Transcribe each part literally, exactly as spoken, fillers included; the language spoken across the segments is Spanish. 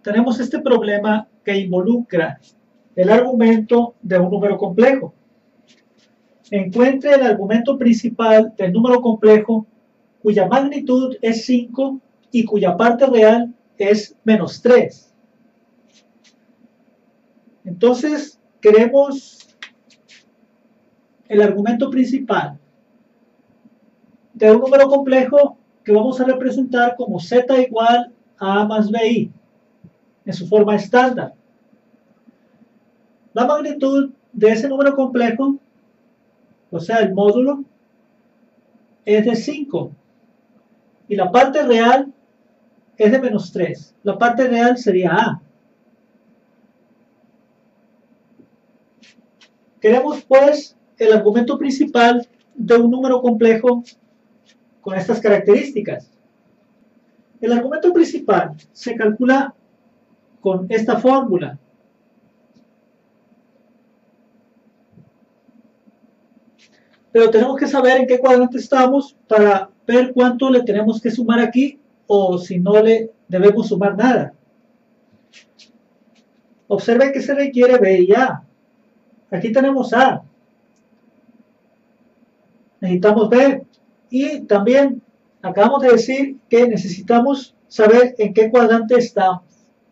tenemos este problema que involucra el argumento de un número complejo. Encuentre el argumento principal del número complejo cuya magnitud es cinco y cuya parte real es menos tres. Entonces, queremos el argumento principal de un número complejo que vamos a representar como z igual a a más bi en su forma estándar. La magnitud de ese número complejo, o sea, el módulo, es de cinco y la parte real es de menos tres. La parte real sería a. Queremos pues el argumento principal de un número complejo con estas características. El argumento principal se calcula con esta fórmula. Pero tenemos que saber en qué cuadrante estamos para ver cuánto le tenemos que sumar aquí o si no le debemos sumar nada. Observen que se requiere B y A. Aquí tenemos A. Necesitamos B. Y también acabamos de decir que necesitamos saber en qué cuadrante estamos.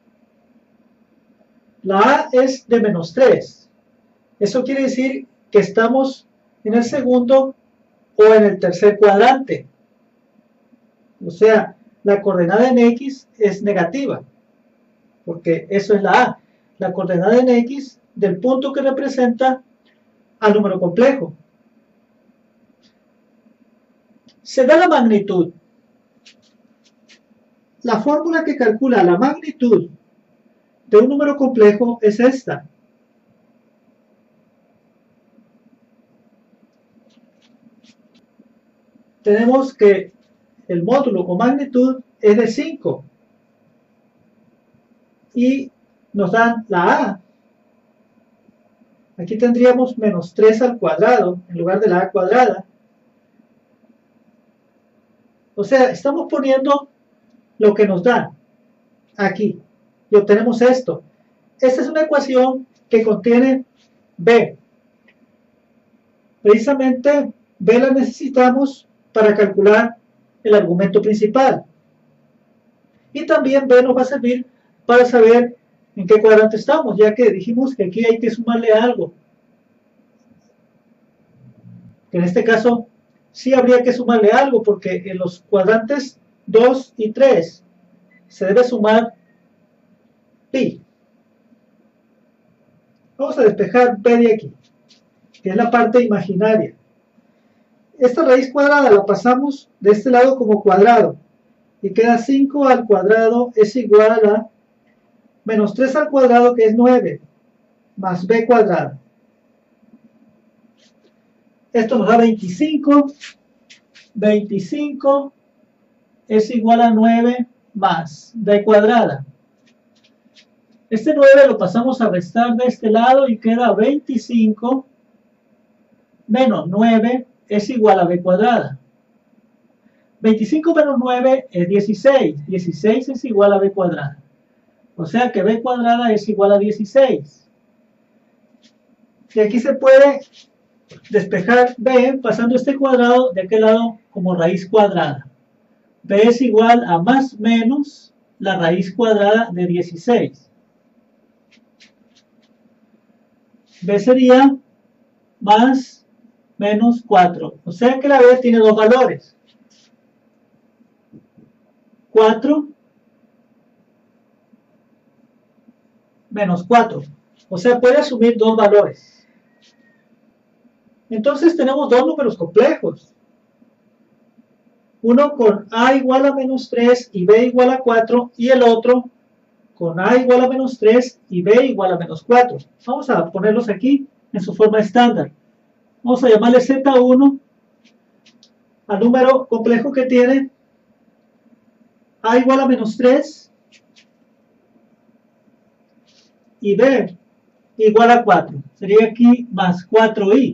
La A es de menos tres. Eso quiere decir que estamos en el segundo o en el tercer cuadrante. O sea, la coordenada en X es negativa, porque eso es la A. La coordenada en X del punto que representa al número complejo. Se da la magnitud. La fórmula que calcula la magnitud de un número complejo es esta. Tenemos que el módulo o magnitud es de cinco y nos dan la A. Aquí tendríamos menos tres al cuadrado en lugar de la A cuadrada. O sea, estamos poniendo lo que nos dan aquí y obtenemos esto. Esta es una ecuación que contiene B. Precisamente B la necesitamos para calcular el argumento principal. Y también B nos va a servir para saber en qué cuadrante estamos, ya que dijimos que aquí hay que sumarle algo. Que en este caso sí habría que sumarle algo, porque en los cuadrantes dos y tres se debe sumar pi. Vamos a despejar P de aquí, que es la parte imaginaria. Esta raíz cuadrada la pasamos de este lado como cuadrado y queda cinco al cuadrado es igual a menos tres al cuadrado, que es nueve, más b cuadrado. Esto nos da veinticinco. veinticinco es igual a nueve más b cuadrada. Este nueve lo pasamos a restar de este lado y queda veinticinco menos nueve es igual a b cuadrada. veinticinco menos nueve es dieciséis. dieciséis es igual a b cuadrada. O sea que b cuadrada es igual a dieciséis. Y aquí se puede despejar b pasando este cuadrado de aquel lado como raíz cuadrada. B es igual a más menos la raíz cuadrada de dieciséis. B sería más menos cuatro. O sea que la B tiene dos valores. cuatro menos cuatro. O sea, puede asumir dos valores. Entonces tenemos dos números complejos. Uno con A igual a menos tres y B igual a cuatro, y el otro con A igual a menos tres y B igual a menos cuatro. Vamos a ponerlos aquí en su forma estándar. Vamos a llamarle Z uno al número complejo que tiene A igual a menos tres y B igual a cuatro. Sería aquí más cuatro i.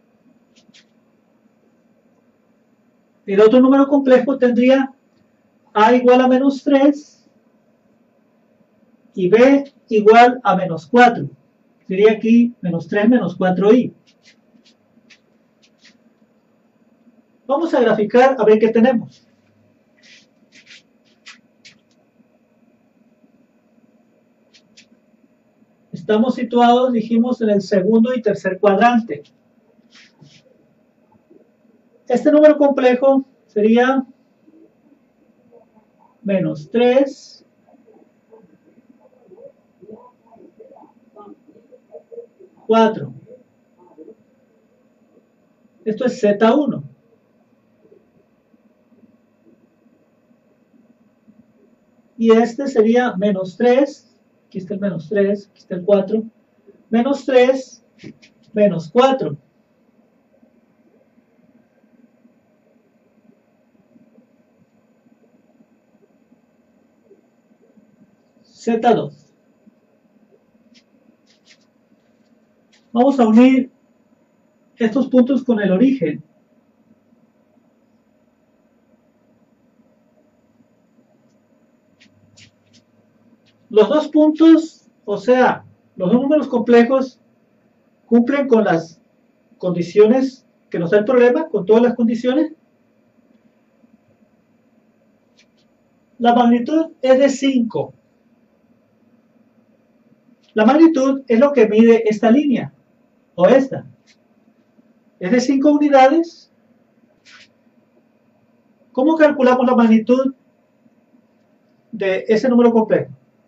El otro número complejo tendría A igual a menos tres y B igual a menos cuatro. Sería aquí menos tres menos cuatro i. Vamos a graficar a ver qué tenemos. Estamos situados, dijimos, en el segundo y tercer cuadrante. Este número complejo sería menos tres, cuatro. Esto es zeta uno. Y este sería menos tres, aquí está el menos tres, aquí está el cuatro, menos tres, menos cuatro. zeta dos. Vamos a unir estos puntos con el origen. Los dos puntos, o sea, los dos números complejos, cumplen con las condiciones que nos da el problema, con todas las condiciones. La magnitud es de cinco. La magnitud es lo que mide esta línea, o esta. Es de cinco unidades. ¿Cómo calculamos la magnitud de ese número complejo?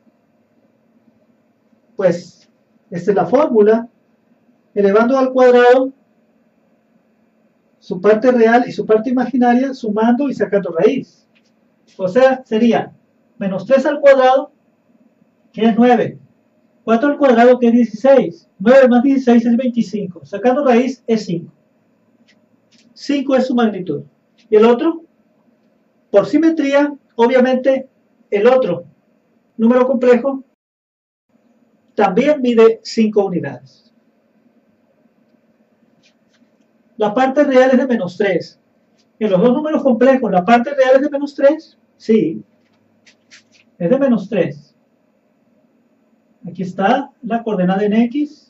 Pues, esta es la fórmula. Elevando al cuadrado su parte real y su parte imaginaria, sumando y sacando raíz. O sea, sería menos tres al cuadrado, que es nueve. cuatro al cuadrado, que es dieciséis. nueve más dieciséis es veinticinco. Sacando raíz es cinco. cinco es su magnitud. ¿Y el otro? Por simetría, obviamente, el otro número complejo también mide cinco unidades. La parte real es de menos tres. En los dos números complejos, ¿la parte real es de menos tres? Sí, es de menos tres. Aquí está la coordenada en X.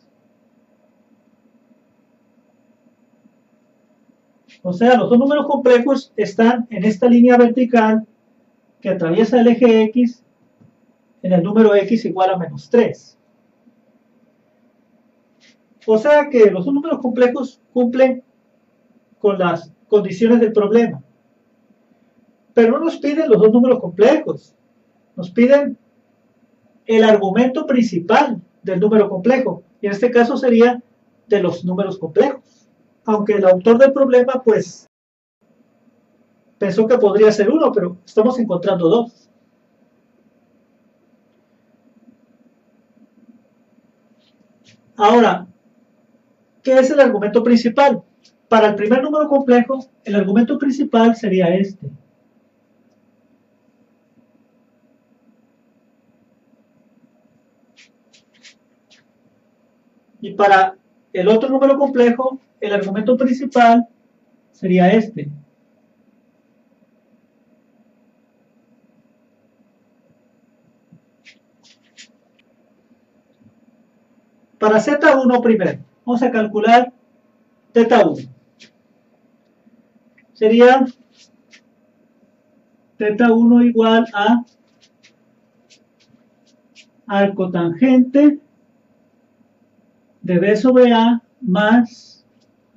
O sea, los dos números complejos están en esta línea vertical que atraviesa el eje X en el número X igual a menos tres. O sea que los dos números complejos cumplen con las condiciones del problema. Pero no nos piden los dos números complejos. Nos piden el argumento principal del número complejo. Y en este caso sería de los números complejos. Aunque el autor del problema, pues, pensó que podría ser uno, pero estamos encontrando dos. Ahora, ¿qué es el argumento principal? Para el primer número complejo, el argumento principal sería este. Y para el otro número complejo, el argumento principal sería este. Para zeta uno primero, vamos a calcular zeta uno. Sería zeta uno igual a arco tangente de B sobre A más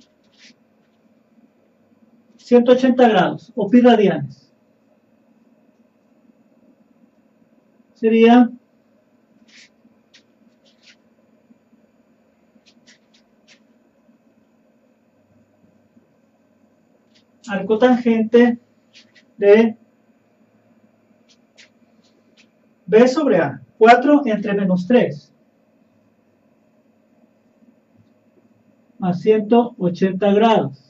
ciento ochenta grados, o pi radianes. Sería arco tangente de B sobre A, cuatro entre menos tres, más ciento ochenta grados.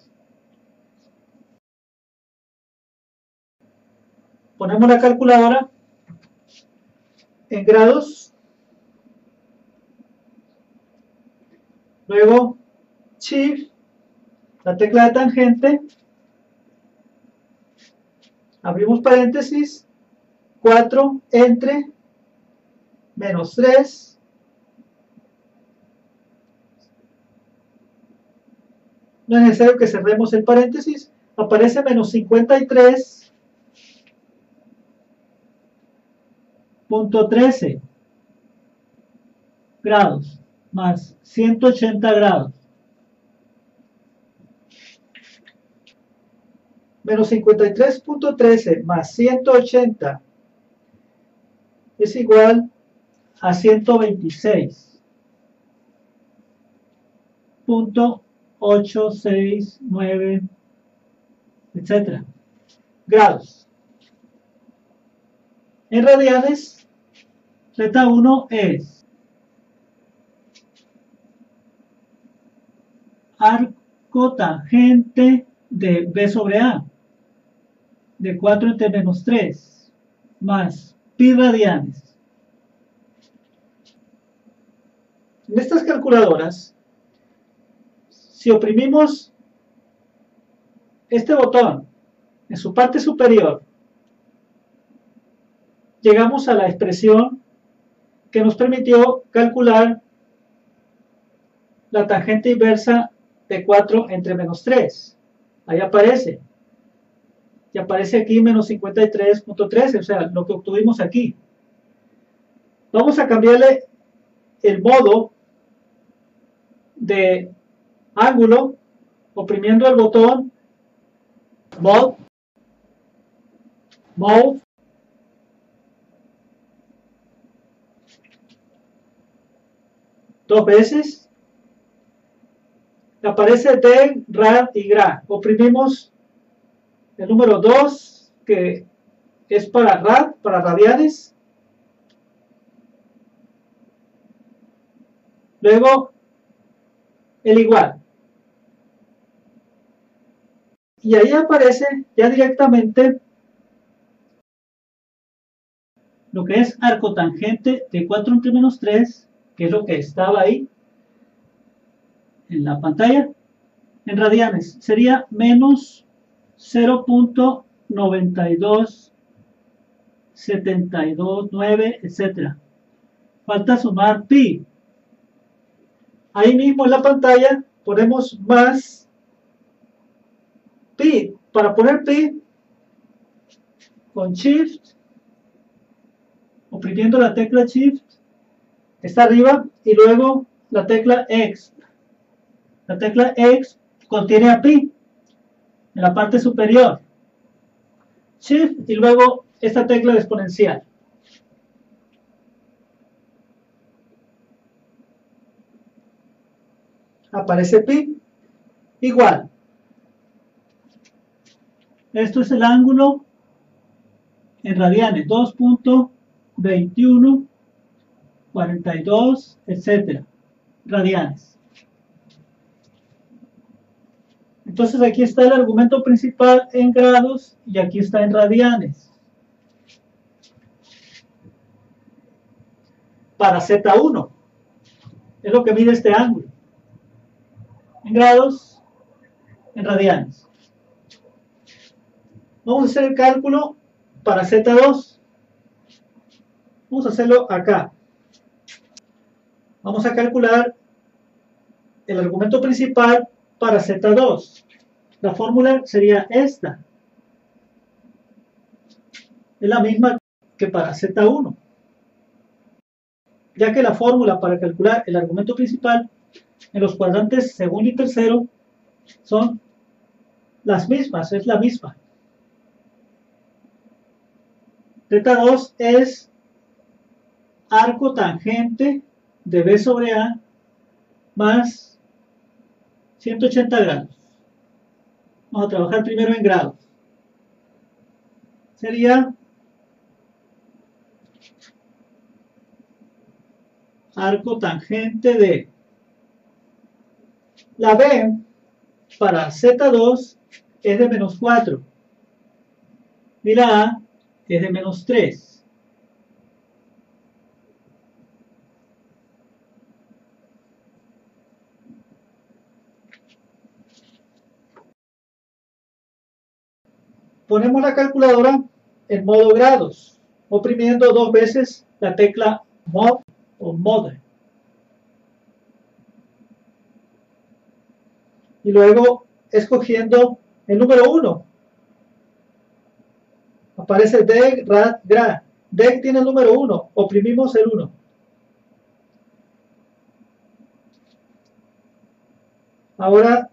Ponemos la calculadora en grados, luego Shift, la tecla de tangente, abrimos paréntesis cuatro entre menos tres no es necesario que cerremos el paréntesis, aparece menos cincuenta y tres punto trece grados más ciento ochenta grados. Menos cincuenta y tres punto trece más ciento ochenta es igual a ciento veintiséis punto ochocientos sesenta y nueve, etcétera, grados. En radianes, Z uno es arco tangente de B sobre A, de cuatro entre menos tres, más pi radianes. En estas calculadoras, si oprimimos este botón en su parte superior, llegamos a la expresión que nos permitió calcular la tangente inversa de cuatro entre menos tres. Ahí aparece. Y aparece aquí menos cincuenta y tres punto trece, o sea, lo que obtuvimos aquí. Vamos a cambiarle el modo de ángulo oprimiendo el botón Mode, Mode, dos veces. Aparece del, rad y gra. Oprimimos el número dos, que es para rad, para radianes. Luego el igual. Y ahí aparece ya directamente lo que es arco tangente de cuatro entre menos tres, que es lo que estaba ahí en la pantalla, en radianes. Sería menos cero punto noventa y dos setenta y dos nueve, etcétera. Falta sumar pi. Ahí mismo en la pantalla ponemos más pi. Para poner pi, con Shift, oprimiendo la tecla Shift, está arriba, y luego la tecla X. La tecla X contiene a pi en la parte superior. Shift y luego esta tecla de exponencial. Aparece pi igual. Esto es el ángulo en radianes, dos punto veintiuno cuarenta y dos, etcétera, radianes. Entonces aquí está el argumento principal en grados y aquí está en radianes. Para Z uno es lo que mide este ángulo. En grados, en radianes. Vamos a hacer el cálculo para Z dos. Vamos a hacerlo acá. Vamos a calcular el argumento principal para Z dos. La fórmula sería esta. Es la misma que para Z uno. Ya que la fórmula para calcular el argumento principal en los cuadrantes segundo y tercero son las mismas, es la misma. Z dos es arco tangente de B sobre A más ciento ochenta grados. Vamos a trabajar primero en grados. Sería arco tangente de la B para Z dos es de menos cuatro y la A es de menos tres. Ponemos la calculadora en modo grados. oprimiendo dos veces la tecla Mod o Mod. Y luego escogiendo el número uno. Aparece Deg, Rad, Gra. Deg tiene el número uno. Oprimimos el uno. Ahora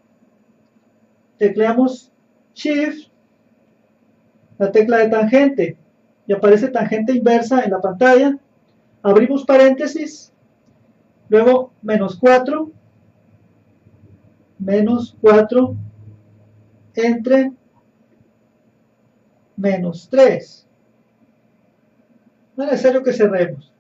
tecleamos Shift, la tecla de tangente, y aparece tangente inversa en la pantalla. Abrimos paréntesis, luego menos cuatro, menos cuatro, entre menos tres. No es necesario que cerremos.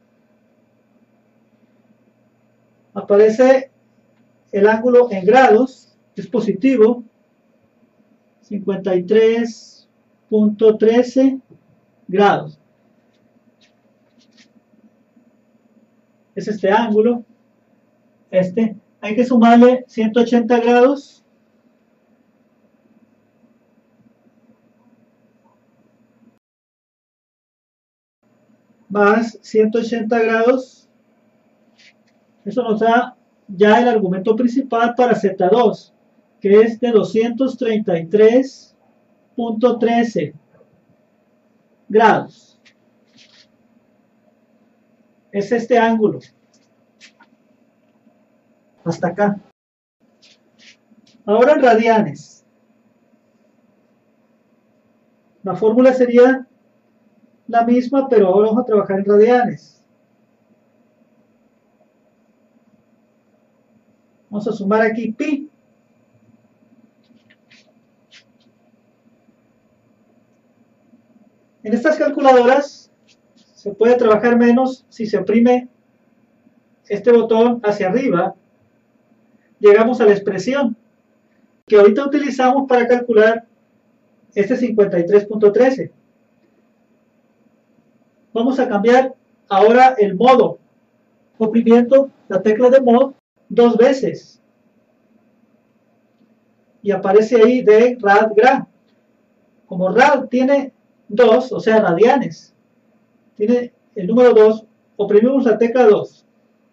Aparece el ángulo en grados, es positivo, cincuenta y tres punto trece grados. Es este ángulo. Este, hay que sumarle ciento ochenta grados. Más ciento ochenta grados. Eso nos da ya el argumento principal para Z dos, que es de doscientos treinta y tres punto trece grados. Es este ángulo. Hasta acá. Ahora en radianes. La fórmula sería la misma, pero ahora vamos a trabajar en radianes. Vamos a sumar aquí pi. En estas calculadoras se puede trabajar menos si se oprime este botón hacia arriba. Llegamos a la expresión que ahorita utilizamos para calcular este cincuenta y tres punto trece. Vamos a cambiar ahora el modo, oprimiendo la tecla de mod dos veces. Y aparece ahí de rad gra. Como rad tiene dos, o sea, radianes, tiene el número dos, oprimimos la tecla dos.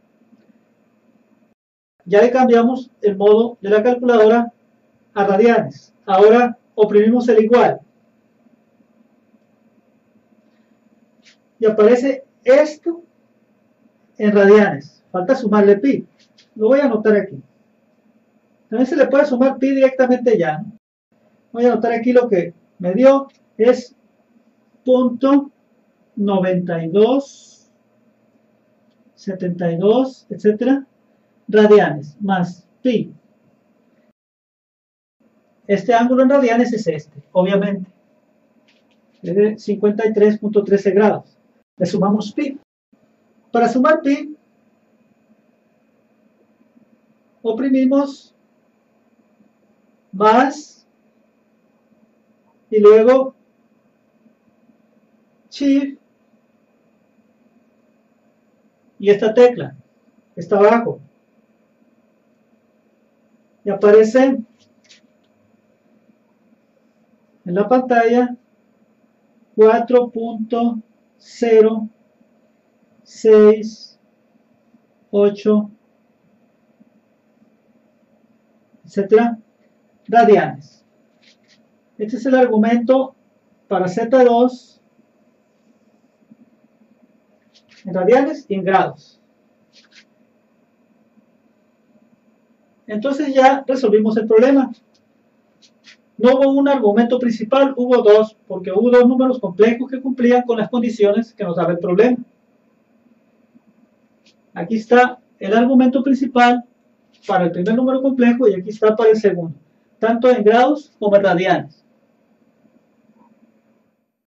Ya le cambiamos el modo de la calculadora a radianes. Ahora oprimimos el igual. Y aparece esto en radianes. Falta sumarle pi. Lo voy a anotar aquí. También se le puede sumar pi directamente ya, ¿no? Voy a anotar aquí lo que me dio. Es punto noventa y dos, setenta y dos, etcétera, radianes, más pi. Este ángulo en radianes es este, obviamente. Es de cincuenta y tres punto trece grados. Le sumamos pi. Para sumar pi, oprimimos más y luego Shift y esta tecla está abajo y aparece en la pantalla cuatro punto cero seis ocho, etcétera, radianes. Este es el argumento para Z dos en radianes y en grados. Entonces ya resolvimos el problema. No hubo un argumento principal, hubo dos, porque hubo dos números complejos que cumplían con las condiciones que nos daba el problema. Aquí está el argumento principal para el primer número complejo y aquí está para el segundo, tanto en grados como en radianes.